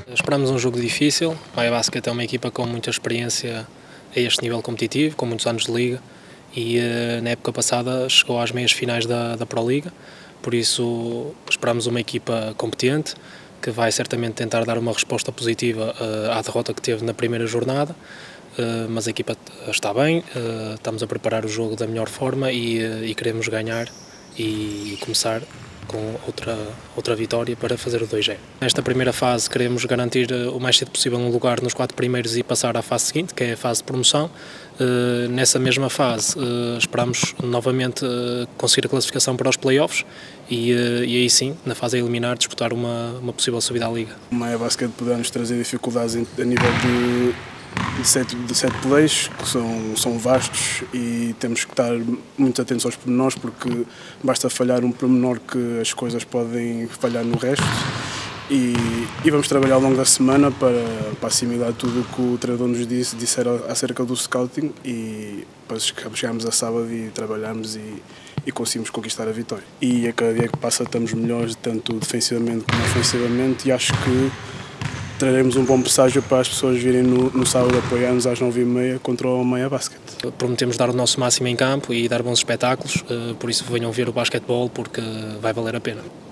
Esperamos um jogo difícil. O Maia Basket é uma equipa com muita experiência a este nível competitivo, com muitos anos de liga e na época passada chegou às meias finais da Proliga, por isso esperamos uma equipa competente que vai certamente tentar dar uma resposta positiva à derrota que teve na primeira jornada, mas a equipa está bem, estamos a preparar o jogo da melhor forma e queremos ganhar e começar com outra vitória para fazer o 2-0. Nesta primeira fase queremos garantir o mais cedo possível um lugar nos 4 primeiros e passar à fase seguinte, que é a fase de promoção. Nessa mesma fase esperamos novamente conseguir a classificação para os playoffs e aí sim, na fase a eliminar, disputar uma possível subida à Liga. O Maia Basket poderá nos trazer dificuldades a nível de sete plays, que são vastos, e temos que estar muito atentos aos pormenores, porque basta falhar um pormenor que as coisas podem falhar no resto. E vamos trabalhar ao longo da semana para assimilar tudo o que o treinador nos disser acerca do scouting e depois chegarmos a sábado e trabalharmos e conseguimos conquistar a vitória. E a cada dia que passa estamos melhores, tanto defensivamente como ofensivamente, e acho que traremos um bom presságio para as pessoas virem no sábado apoiar-nos às 9h30 contra o Maia Basket. Prometemos dar o nosso máximo em campo e dar bons espetáculos, por isso venham ver o basquetebol porque vai valer a pena.